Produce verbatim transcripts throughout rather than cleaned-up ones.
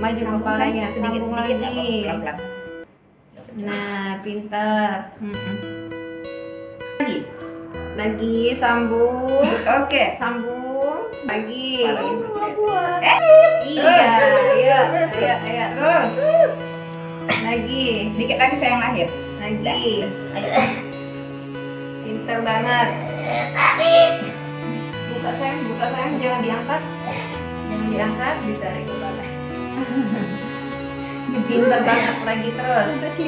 maju Sambung, kepalanya, sedikit sambung sedikit lagi. pelan-pelan. Nah, pinter. Hmm. Lagi, Lagi sambung, oke. sambung lagi. Kepala Eh, iya, iya, iya, iya. Terus, Lagi, sedikit lagi sayang lahir. lagi. Ayo. Pinter banget. Buka sayang, buka sayang, jangan diangkat. Jangan diangkat, ditarik ke bawah. Pinter banget lagi terus.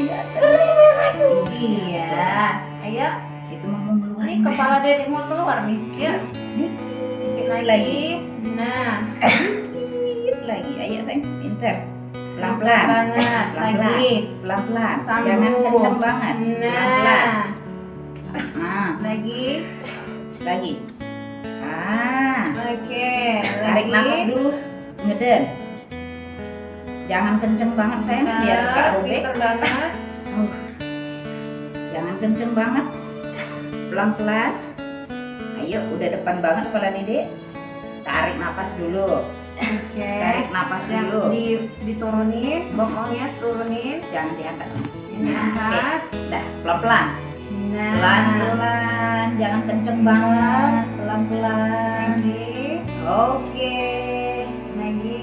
Iya, ayo. Itu mau ngeluarin. Ini kepala dedek mau keluar nih. Ya, Dikit lagi. lagi. Nah, Dikit lagi. Ayo sayang, pinter. pelan Pelan-pelan. banget. Pelan-pelan. Lagi. Pelan-pelan. Sambung. Jangan kenceng banget. Pelan-pelan. Nah, Nah, lagi. lagi. Ah, Oke, tarik lagi. nafas dulu. Ngeden. Jangan kenceng banget sayang, biar Nah, Kak robek. pinter banget. Oh. Jangan kenceng banget. Pelan-pelan. Ayo, udah depan banget kepala Dede. Tarik nafas dulu. Oke. Tarik nafas Yang dulu. di, diturunin, bokongnya turunin. Jangan diangkat. Ini angkat. Dah, pelan-pelan. Nah, Pelan-pelan. Jangan kenceng banget. Pelan-pelan. lagi, Oke. lagi.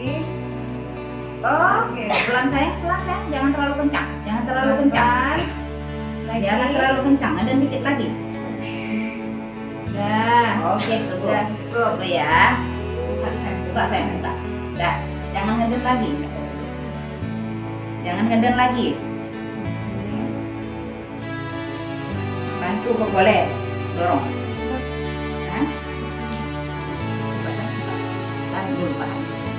Oke. Pelan sayang, pelan sayang. Jangan terlalu kencang. Jangan terlalu kencang. Lagi. Jangan terlalu kencang. Ada dikit lagi. Dah. Oke, tunggu. Dah, cukup. Tunggu ya. Buka sayang. Buka sayang, buka. Dah, jangan ngeden lagi. Jangan ngeden lagi. Bantu kok boleh. Dorong. Hah? Tarik dulu, Pak.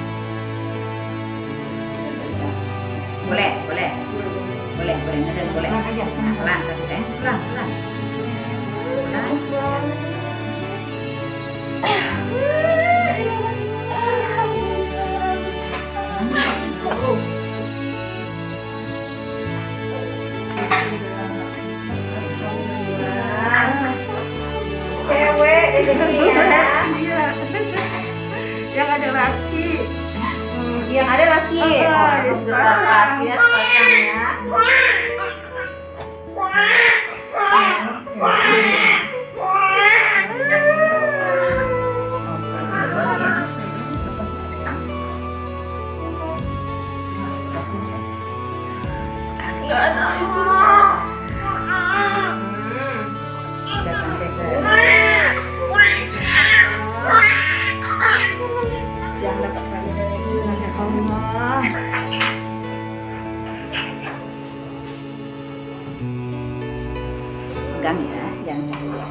Boleh, boleh. Boleh, boleh ngeden, boleh. Pelan aja, pelan. Pelan, tapi sayang. Pelan, pelan. Pelan. Cewek ini ya. Yang ada laki. Hmm, yang ada laki. Oh, harus sepasang. ya sepasangnya. Yang dapat kami dari Allah. Pegang ya, jangan keluar.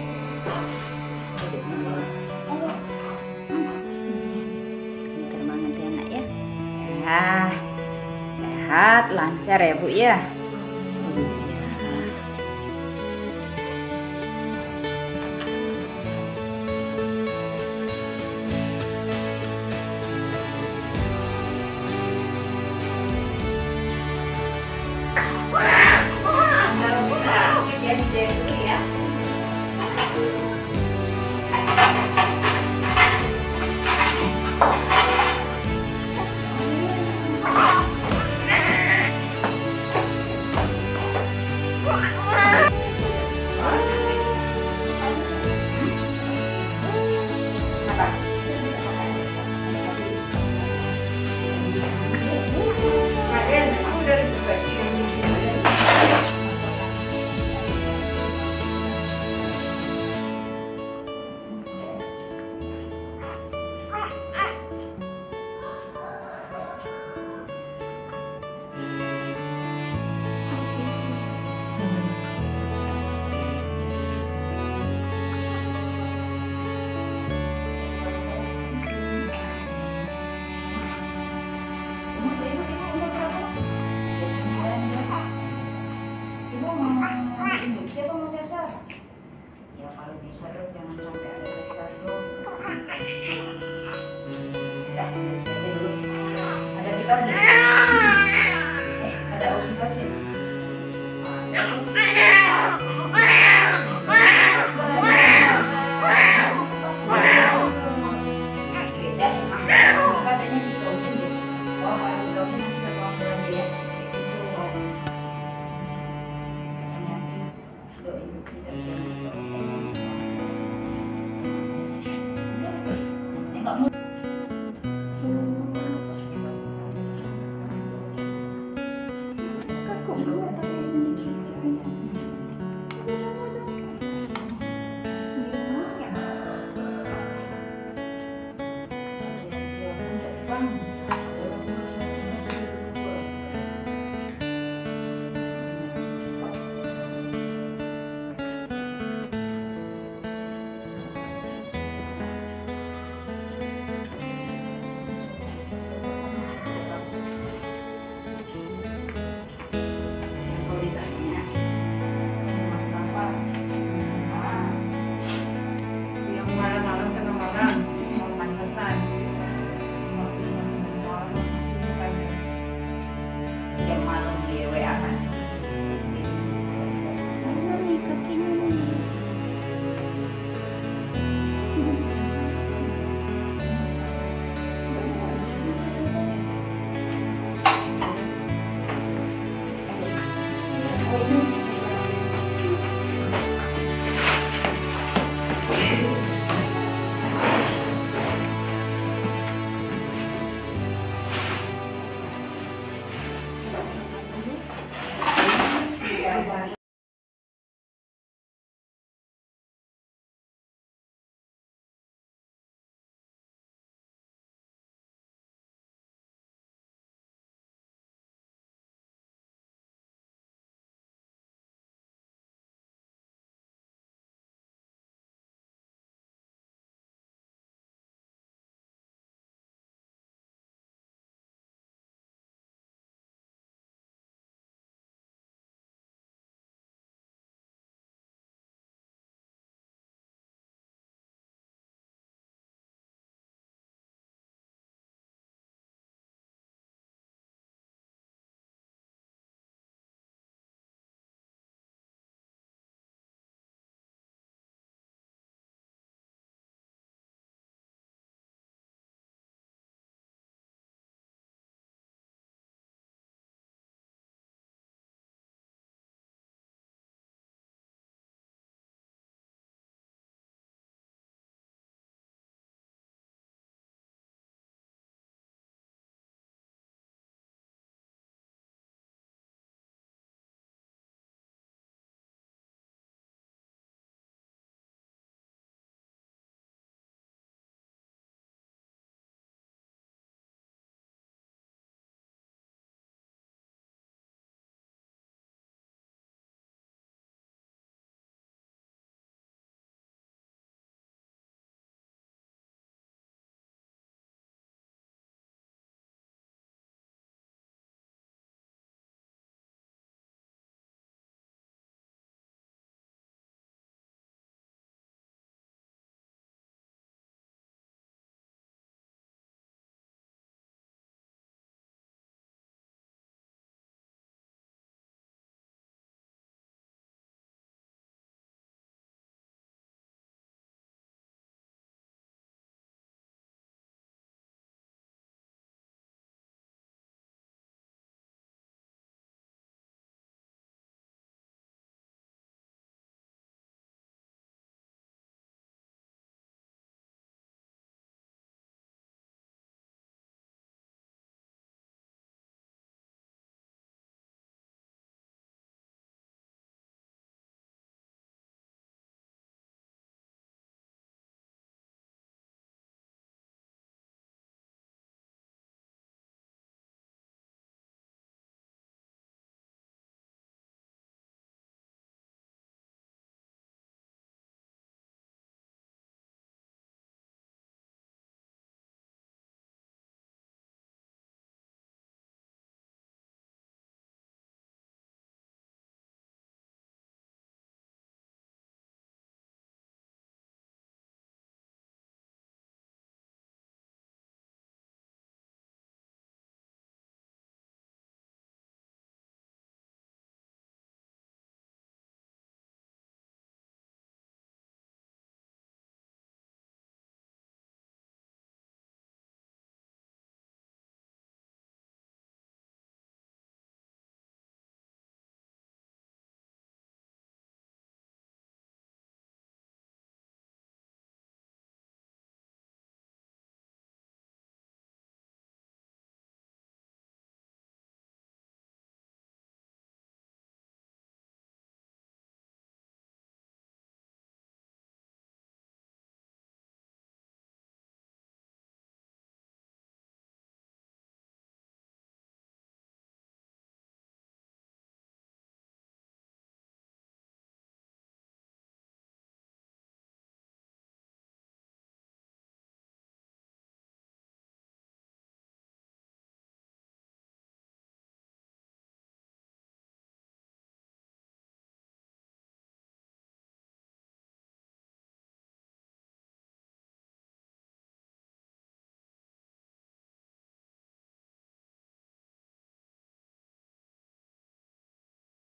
Pintar banget ya nak ya. Ya, sehat, lancar ya Bu ya. Jadi dulu ya. Kalian aku dari berbagi Siapa mau sesar? Ya kalau bisa dong, jangan sampai ada sesar dong. Ya, dulu. Ada kita